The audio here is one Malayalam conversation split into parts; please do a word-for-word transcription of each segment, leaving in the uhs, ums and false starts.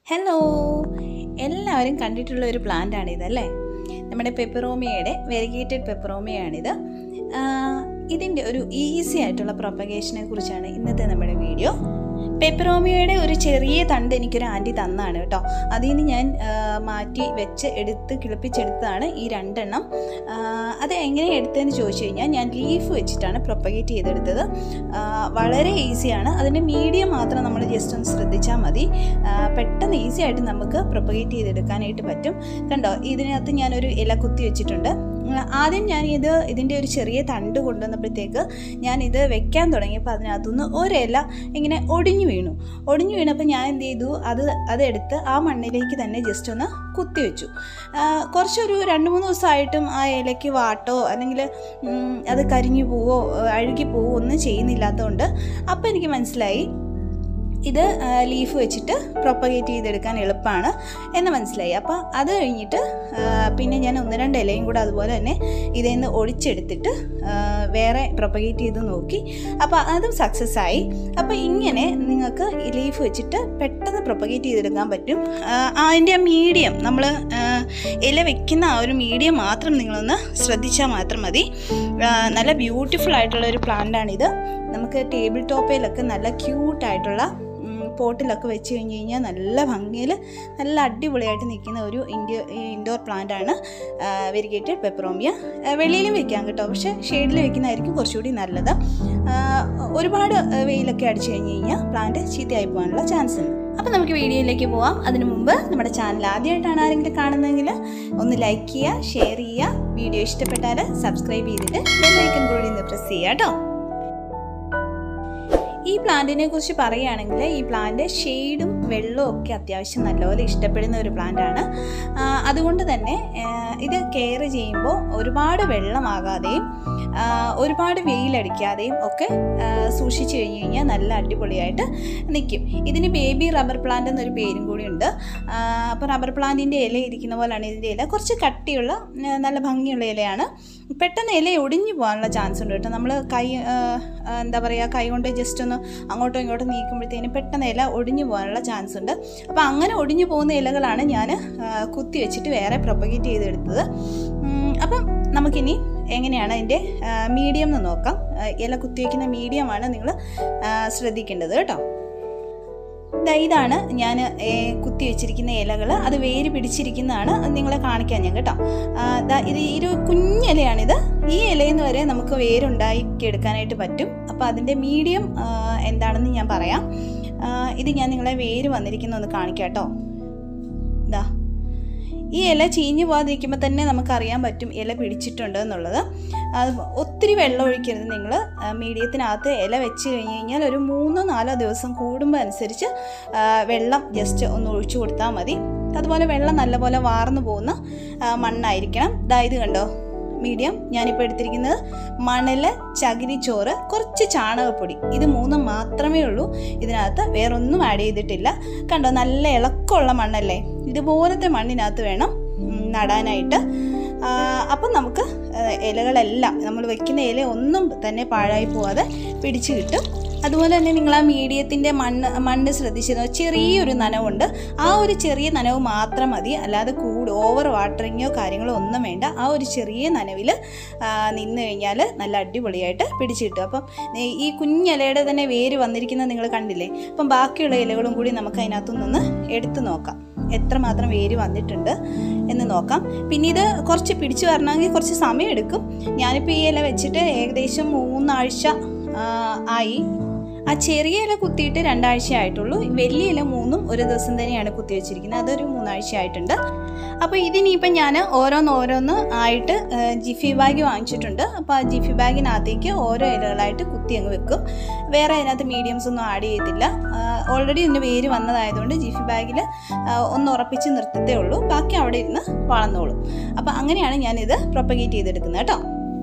ഹലോ, എല്ലാവരും കണ്ടിട്ടുള്ള ഒരു പ്ലാന്റ് ആണിത് അല്ലേ? നമ്മുടെ പെപ്പറോമിയയുടെ വെരിഗേറ്റഡ് പെപ്പറോമിയാണിത്. ഇതിൻ്റെ ഒരു ഈസി ആയിട്ടുള്ള പ്രൊപ്പഗേഷനെ കുറിച്ചാണ് ഇന്നത്തെ നമ്മുടെ വീഡിയോ. പെപ്പറോമിയയുടെ ഒരു ചെറിയ തണ്ട് എനിക്കൊരു ആൻറ്റി തന്നാണ് കേട്ടോ. അതിൽ നിന്ന് ഞാൻ മാറ്റി വെച്ച് എടുത്ത് കിളിപ്പിച്ചെടുത്തതാണ് ഈ രണ്ടെണ്ണം. അത് എങ്ങനെ എടുത്തതെന്ന് ചോദിച്ചു കഴിഞ്ഞാൽ ഞാൻ ലീഫ് വെച്ചിട്ടാണ് പ്രൊപ്പഗേറ്റ് ചെയ്തെടുത്തത്. വളരെ ഈസിയാണ്. അതിൻ്റെ മീഡിയം മാത്രം നമ്മൾ ജസ്റ്റ് ഒന്ന് ശ്രദ്ധിച്ചാൽ മതി. പെട്ടെന്ന് ഈസി ആയിട്ട് നമുക്ക് പ്രൊപ്പഗേറ്റ് ചെയ്തെടുക്കാനായിട്ട് പറ്റും. കണ്ടോ, ഇതിനകത്ത് ഞാനൊരു ഇല കുത്തി വെച്ചിട്ടുണ്ട്. ആദ്യം ഞാനിത് ഇതിൻ്റെ ഒരു ചെറിയ തണ്ട് കൊണ്ടുവന്നപ്പോഴത്തേക്ക് ഞാനിത് വെക്കാൻ തുടങ്ങിയപ്പോൾ അതിനകത്തുനിന്ന് ഒരില ഇങ്ങനെ ഒടിഞ്ഞു വീണു ഒടിഞ്ഞു വീണപ്പോൾ ഞാൻ എന്ത് ചെയ്തു, അത് അതെടുത്ത് ആ മണ്ണിലേക്ക് തന്നെ ജസ്റ്റ് ഒന്ന് കുത്തി വെച്ചു. കുറച്ചൊരു രണ്ട് മൂന്ന് ദിവസമായിട്ടും ആ ഇലയ്ക്ക് വാട്ടോ അല്ലെങ്കിൽ അത് കരിഞ്ഞു പോവോ അഴുകി പോവോ ഒന്നും ചെയ്യുന്നില്ലാത്തതുകൊണ്ട് അപ്പോൾ എനിക്ക് മനസ്സിലായി ഇത് ലീഫ് വെച്ചിട്ട് പ്രൊപ്പഗേറ്റ് ചെയ്തെടുക്കാൻ എളുപ്പമാണ് എന്ന് മനസ്സിലായി. അപ്പോൾ അത് കഴിഞ്ഞിട്ട് പിന്നെ ഞാൻ ഒന്ന് രണ്ട് ഇലയും കൂടെ അതുപോലെ തന്നെ ഇതിൽ നിന്ന് ഒടിച്ചെടുത്തിട്ട് വേറെ പ്രൊപ്പഗേറ്റ് ചെയ്ത് നോക്കി. അപ്പോൾ അതും സക്സസ് ആയി. അപ്പോൾ ഇങ്ങനെ നിങ്ങൾക്ക് ലീഫ് വെച്ചിട്ട് പെട്ടെന്ന് പ്രൊപ്പഗേറ്റ് ചെയ്തെടുക്കാൻ പറ്റും. അതിൻ്റെ ആ മീഡിയം നമ്മൾ ഇല വെക്കുന്ന ആ ഒരു മീഡിയം മാത്രം നിങ്ങളൊന്ന് ശ്രദ്ധിച്ചാൽ മാത്രം മതി. നല്ല ബ്യൂട്ടിഫുൾ ആയിട്ടുള്ള ഒരു പ്ലാന്റാണിത്. നമുക്ക് ടേബിൾ ടോപ്പിലൊക്കെ നല്ല ക്യൂട്ടായിട്ടുള്ള പോട്ടിലൊക്കെ വെച്ച് കഴിഞ്ഞ് കഴിഞ്ഞാൽ നല്ല ഭംഗിയിൽ നല്ല അടിപൊളിയായിട്ട് നിൽക്കുന്ന ഒരു ഇൻഡോ ഇൻഡോർ പ്ലാന്റാണ് വെരിഗേറ്റഡ് പെപ്പറോമിയ. വെളിയിലും വെക്കാം കേട്ടോ, പക്ഷേ ഷെയ്ഡിൽ വെക്കുന്നതായിരിക്കും കുറച്ചുകൂടി നല്ലത്. ഒരുപാട് വെയിലൊക്കെ അടിച്ചു കഴിഞ്ഞ് കഴിഞ്ഞാൽ പ്ലാന്റ് ചീത്തയായി പോകാനുള്ള ചാൻസ് ഉണ്ട്. അപ്പോൾ നമുക്ക് വീഡിയോയിലേക്ക് പോവാം. അതിനു മുമ്പ് നമ്മുടെ ചാനൽ ആദ്യമായിട്ടാണ് ആരെങ്കിലും കാണുന്നതെങ്കിൽ ഒന്ന് ലൈക്ക് ചെയ്യുക, ഷെയർ ചെയ്യുക. വീഡിയോ ഇഷ്ടപ്പെട്ടാൽ സബ്സ്ക്രൈബ് ചെയ്തിട്ട് ബെൽ ഐക്കൺ കൂടി ഒന്ന് പ്രസ് ചെയ്യുക കേട്ടോ. ഈ പ്ലാന്റിനെ കുറിച്ച് പറയുകയാണെങ്കിൽ ഈ പ്ലാന്റ് ഷെയ്ഡും വെള്ളവും ഒക്കെ അത്യാവശ്യം നല്ലപോലെ ഇഷ്ടപ്പെടുന്ന ഒരു പ്ലാന്റാണ്. അതുകൊണ്ട് തന്നെ ഇത് കെയർ ചെയ്യുമ്പോൾ ഒരുപാട് വെള്ളമാകാതെയും ഒരുപാട് വെയിലടിക്കാതെയും ഒക്കെ സൂക്ഷിച്ചു കഴിഞ്ഞ് കഴിഞ്ഞാൽ നല്ല അടിപൊളിയായിട്ട് നിൽക്കും. ഇതിന് ബേബി റബ്ബർ പ്ലാന്റ് എന്നൊരു പേരും കൂടി ഉണ്ട്. അപ്പോൾ റബ്ബർ പ്ലാന്റിൻ്റെ ഇല ഇരിക്കുന്ന പോലെയാണ് ഇതിൻ്റെ ഇല. കുറച്ച് കട്ടിയുള്ള നല്ല ഭംഗിയുള്ള ഇലയാണ്. പെട്ടെന്ന് ഇല ഒടിഞ്ഞു പോകാനുള്ള ചാൻസ് ഉണ്ട് കേട്ടോ. നമ്മൾ കൈ എന്താ പറയുക കൈ കൊണ്ട് ജസ്റ്റ് ഒന്ന് അങ്ങോട്ടും ഇങ്ങോട്ടും നീക്കുമ്പോഴത്തേനും പെട്ടെന്ന് ഇല ഒടിഞ്ഞു പോകാനുള്ള ചാൻസ് ഉണ്ട്. അപ്പോൾ അങ്ങനെ ഒടിഞ്ഞു പോകുന്ന ഇലകളാണ് ഞാൻ കുത്തി വെച്ചിട്ട് വേറെ പ്രൊപ്പഗേറ്റ് ചെയ്തെടുത്തത്. അപ്പം നമുക്കിനി എങ്ങനെയാണ് അതിൻ്റെ മീഡിയം എന്ന് നോക്കാം. ഇല കുത്തി വയ്ക്കുന്ന മീഡിയമാണ് നിങ്ങൾ ശ്രദ്ധിക്കേണ്ടത് കേട്ടോ. ഇതാണ് ഞാൻ കുത്തി വെച്ചിരിക്കുന്ന ഇലകൾ. അത് വേര് പിടിച്ചിരിക്കുന്നതാണ്. അത് നിങ്ങളെ കാണിക്കാൻ ഞാൻ കേട്ടോ. ഇത് ഒരു കുഞ്ഞിലയാണിത്. ഈ ഇലയിൽ നിന്ന് വരെ നമുക്ക് വേരുണ്ടാക്കിയെടുക്കാനായിട്ട് പറ്റും. അപ്പോൾ അതിൻ്റെ മീഡിയം എന്താണെന്ന് ഞാൻ പറയാം. ഇത് ഞാൻ നിങ്ങളെ വേര് വന്നിരിക്കുന്ന ഒന്ന് കാണിക്കാം കേട്ടോ. ഇതാ, ഈ ഇല ചീഞ്ഞു പോകാതിരിക്കുമ്പോൾ തന്നെ നമുക്കറിയാൻ പറ്റും ഇല പിടിച്ചിട്ടുണ്ട് എന്നുള്ളത്. ഒത്തിരി വെള്ളം ഒഴിക്കരുത് നിങ്ങൾ. മീഡിയത്തിനകത്ത് ഇല വെച്ച് കഴിഞ്ഞ് കഴിഞ്ഞാൽ ഒരു മൂന്നോ നാലോ ദിവസം കൂടുമ്പോൾ അനുസരിച്ച് വെള്ളം ജസ്റ്റ് ഒന്ന് ഒഴിച്ചു കൊടുത്താൽ മതി. അതുപോലെ വെള്ളം നല്ലപോലെ വാർന്നു പോകുന്ന മണ്ണായിരിക്കണം. ഇതായത് കണ്ടോ, മീഡിയം. ഞാനിപ്പോൾ എടുത്തിരിക്കുന്നത് മണൽ, ചകിരിച്ചോറ്, കുറച്ച് ചാണകപ്പൊടി, ഇത് മൂന്നും മാത്രമേ ഉള്ളൂ ഇതിനകത്ത്. വേറൊന്നും ആഡ് ചെയ്തിട്ടില്ല. കണ്ടോ, നല്ല ഇളക്കമുള്ള മണ്ണല്ലേ. ഇതുപോലത്തെ മണ്ണിനകത്ത് വേണം നടാനായിട്ട്. അപ്പം നമുക്ക് ഇലകളെല്ലാം നമ്മൾ വെക്കുന്ന ഇല ഒന്നും തന്നെ പാഴായി പോവാതെ പിടിച്ചു കിട്ടും. അതുപോലെ തന്നെ നിങ്ങൾ ആ മീഡിയത്തിൻ്റെ മണ്ണ് മണ്ണ് ശ്രദ്ധിച്ചിരുന്നോ? ചെറിയൊരു നനവുണ്ട്. ആ ഒരു ചെറിയ നനവ് മാത്രം മതി. അല്ലാതെ കൂട് ഓവർ വാട്ടറിങ്ങോ കാര്യങ്ങളോ ഒന്നും വേണ്ട. ആ ഒരു ചെറിയ നനവിൽ നിന്ന് കഴിഞ്ഞാൽ നല്ല അടിപൊളിയായിട്ട് പിടിച്ചു കിട്ടും. അപ്പം ഈ കുഞ്ഞിലയുടെ തന്നെ വേര് വന്നിരിക്കുന്നത് നിങ്ങൾ കണ്ടില്ലേ? അപ്പം ബാക്കിയുള്ള ഇലകളും കൂടി നമുക്ക് അതിനകത്തുനിന്ന് എടുത്ത് നോക്കാം എത്രമാത്രം വേര് വന്നിട്ടുണ്ട് എന്ന് നോക്കാം. പിന്നെ ഇത് കുറച്ച് പിടിച്ചു വരണമെങ്കിൽ കുറച്ച് സമയം എടുക്കും. ഞാനിപ്പോൾ ഈ ഇല വെച്ചിട്ട് ഏകദേശം മൂന്നാഴ്ച ആയി. ആ ചെറിയ ഇല കുത്തിയിട്ട് രണ്ടാഴ്ച ആയിട്ടുള്ളൂ. വലിയ ഇല മൂന്നും ഒരു ദിവസം തന്നെയാണ് കുത്തി വെച്ചിരിക്കുന്നത്. അതൊരു മൂന്നാഴ്ച ആയിട്ടുണ്ട്. അപ്പോൾ ഇതിനിപ്പം ഞാൻ ഓരോന്ന് ഓരോന്ന് ആയിട്ട് ജിഫി ബാഗ് വാങ്ങിച്ചിട്ടുണ്ട്. അപ്പോൾ ആ ജിഫി ബാഗിനകത്തേക്ക് ഓരോ ഇലകളായിട്ട് കുത്തി അങ്ങ് വെക്കും. വേറെ അതിനകത്ത് മീഡിയംസ് ഒന്നും ആഡ് ചെയ്തില്ല. ഓൾറെഡി ഇതിൻ്റെ വേര് വന്നതായതുകൊണ്ട് ജിഫി ബാഗിൽ ഒന്ന് ഉറപ്പിച്ച് നിർത്തത്തേ ഉള്ളൂ. ബാക്കി അവിടെ ഇരുന്ന് വളർന്നോളും. അപ്പോൾ അങ്ങനെയാണ് ഞാനിത് പ്രൊപ്പഗേറ്റ് ചെയ്തെടുക്കുന്നത് കേട്ടോ.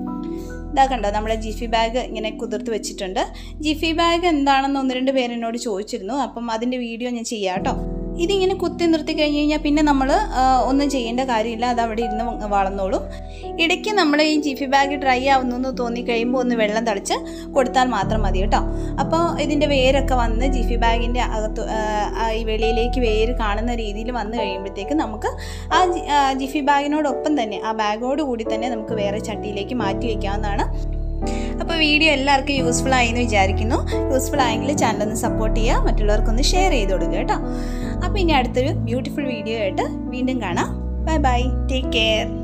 ഇതാ കണ്ടോ, നമ്മുടെ ജിഫി ബാഗ് ഇങ്ങനെ കുതിർത്ത് വെച്ചിട്ടുണ്ട്. ജിഫി ബാഗ് എന്താണെന്ന് ഒന്ന് രണ്ട് പേരെന്നോട് ചോദിച്ചിരുന്നു. അപ്പം അതിൻ്റെ വീഡിയോ ഞാൻ ചെയ്യാം കേട്ടോ. ഇതിങ്ങനെ കുത്തി നിർത്തി കഴിഞ്ഞ് കഴിഞ്ഞാൽ പിന്നെ നമ്മൾ ഒന്നും ചെയ്യേണ്ട കാര്യമില്ല, അത് അവിടെ ഇരുന്ന് വളർന്നോളും. ഇടയ്ക്ക് നമ്മൾ ഈ ജിഫി ബാഗ് ഡ്രൈ ആവുന്നു എന്ന് തോന്നിക്കഴിയുമ്പോൾ ഒന്ന് വെള്ളം തളിച്ച് കൊടുത്താൽ മാത്രം മതി കേട്ടോ. അപ്പോൾ ഇതിൻ്റെ വേരൊക്കെ വന്ന് ജിഫി ബാഗിൻ്റെ അകത്ത് ഈ വെളിയിലേക്ക് വേര് കാണുന്ന രീതിയിൽ വന്നു കഴിയുമ്പോഴത്തേക്ക് നമുക്ക് ആ ജിഫി ബാഗിനോടൊപ്പം തന്നെ ആ ബാഗോട് കൂടി തന്നെ നമുക്ക് വേറെ ചട്ടിയിലേക്ക് മാറ്റി വയ്ക്കാവുന്നതാണ്. അപ്പോൾ വീഡിയോ എല്ലാവർക്കും യൂസ്ഫുൾ ആയി എന്ന് വിചാരിക്കുന്നു. യൂസ്ഫുൾ ആയെങ്കിൽ ചാനൽ ഒന്ന് സപ്പോർട്ട് ചെയ്യുക, മറ്റുള്ളവർക്കൊന്ന് ഷെയർ ചെയ്ത് കൊടുക്കുക കേട്ടോ. അപ്പോൾ ഇനി അടുത്തൊരു ബ്യൂട്ടിഫുൾ വീഡിയോ ആയിട്ട് വീണ്ടും കാണാം. Bye bye, take care.